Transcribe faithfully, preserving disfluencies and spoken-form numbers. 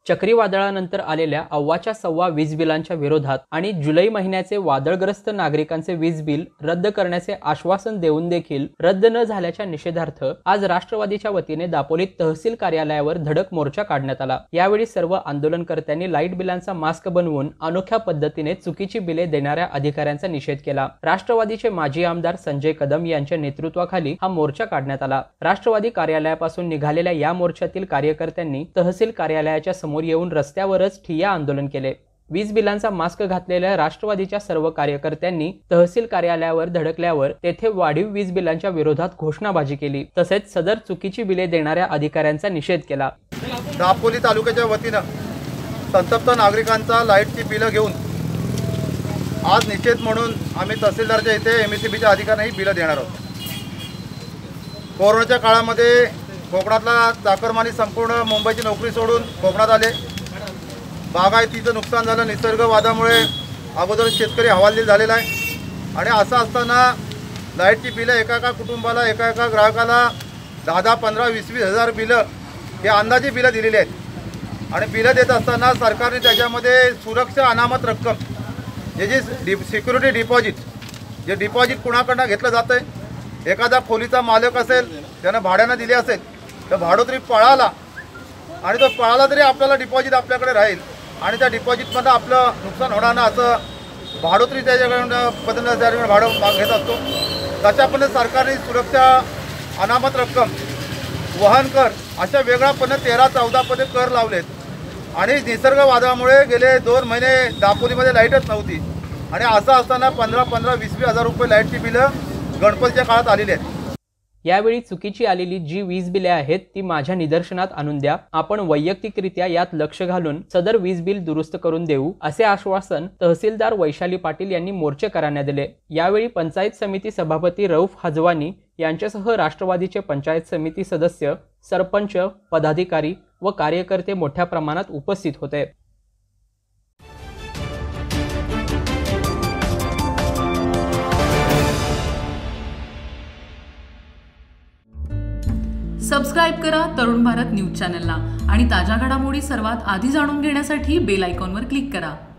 चक्रीवादळानंतर आलेल्या अव्वाच्या सव्वा वीज बिलांच्या विरोधात आणि जुलै महिन्याचे वादळग्रस्त नागरिकांचे वीज बिल रद्द करण्याचे आश्वासन देऊन देखील रद्द न झाल्याच्या निषेधार्थ आज राष्ट्रवादीच्या वतीने दापोलीत तहसील कार्यालयावर धडक मोर्चा काढण्यात आला। यावेळी सर्व आंदोलनकर्त्यांनी लाईट बिलांचा मास्क बनवून अनोख्या पद्धतीने चुकीची बिले देणाऱ्या अधिकाऱ्यांचा निषेध केला। राष्ट्रवादीचे माजी आमदार संजय कदम यांच्या नेतृत्वाखाली हा मोर्चा काढण्यात आला। राष्ट्रवादी कार्यालयापासून निघालेल्या या मोर्चातील कार्यकर्त्यांनी तहसील कार्यालयाच्या समोर येऊन रस्त्यावरच ठिय्या आंदोलन केले। वीज बिलांचा मास्क घातलेल्या राष्ट्रवादीच्या सर्व कार्यकर्त्यांनी तहसील कार्यालयावर धडकल्यावर तेथे वाढीव वीज बिलांच्या विरोधात घोषणाबाजी केली, तसेच सदर चुकीची बिले देणाऱ्या अधिकाऱ्यांचा निषेध केला। दापोली तालुक्याच्या वतीने संतप्त नागरिकांचा लाईटची बिलं घेऊन आज निषेध म्हणून आम्ही तहसीलदारच्या इथे एमएससीबीच्या अधिकाऱ्यांनी बिलं देणार आहोत। कोरोनाच्या काळामध्ये कोकणातला चाकरमानी संपूर्ण मुंबईची नोकरी सोडून कोकणात आले। बागायतीचं नुकसान झालं, निसर्ग वादामुळे अगोदर शेतकरी हवालदिल झालेला आहे आणि असं असताना लाईटची बिलं एका एका कुटुंबाला एका एका ग्राहकाला दहा दहा पंधरा वीस वीस हजार बिलं हे अंदाजे बिलं दिलेली आहेत। आणि बिलं देत असताना सरकारने त्याच्यामध्ये सुरक्षा अनामत रक्कम जे जे डि सिक्युरिटी डिपॉझिट जे डिपॉझिट कुणाकडनं घेतलं जातं आहे, एखादा खोलीचा मालक असेल त्यानं भाड्यानं दिली असेल तर भाडोत्री पळाला आणि तो पळाला तरी आपल्याला डिपॉझिट आपल्याकडे राहील आणि त्या डिपॉझिटमधनं आपलं नुकसान होणार ना असं भाडोत्री त्याच्याकडून पद्धतीने भाडं घेत असतो। तशा पद्धतीने सरकारने सुरक्षा अनामत रक्कम वहन कर अशा वेगळ्या पद्धतीने तेरा चौदा पदे कर लावलेत आणि निसर्ग वादळामुळे गेले दोन महिने दापोलीमध्ये लाईटच नव्हती आणि असं असताना पंधरा पंधरा वीस वीस हजार रुपये लाईटची बिलं गणपतीच्या काळात आलेली आहेत। यावेळी चुकीची आलेली जी वीज बिले आहेत ती माझ्या निदर्शनात आणून द्या, आपण वैयक्तिकरित्या यात लक्ष घालून सदर वीज बिल दुरुस्त करून देऊ, असे आश्वासन तहसीलदार वैशाली पाटील यांनी मोर्चेकरांना दिले। यावेळी पंचायत समिती सभापती रऊफ हजवानी यांच्यासह राष्ट्रवादीचे पंचायत समिती सदस्य, सरपंच, पदाधिकारी व कार्यकर्ते मोठ्या प्रमाणात उपस्थित होते। सबस्क्राइब करा तरुण भारत न्यूज चॅनलला आणि ताज्या घडामोडी सर्वात आधी जाणून घेण्यासाठी बेल आयकॉनवर क्लिक करा।